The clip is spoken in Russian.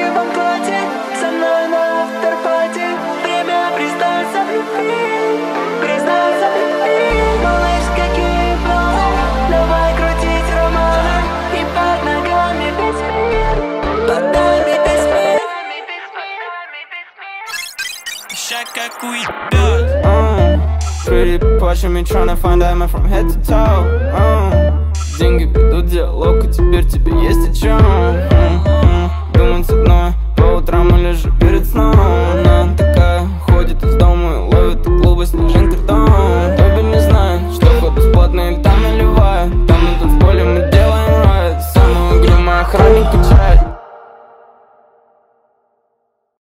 банкоте, со мной на авторпате. Время признаться в любви, признаться в любви. Малыш, какие планы, давай крутить романы. И под ногами весь мир, под нами весь мир. Ща как уебёт. Pretty watching me tryna find diamond from head to toe. Деньги ведут диалог, и теперь тебе есть о чем думать одной по утрам или же перед сном.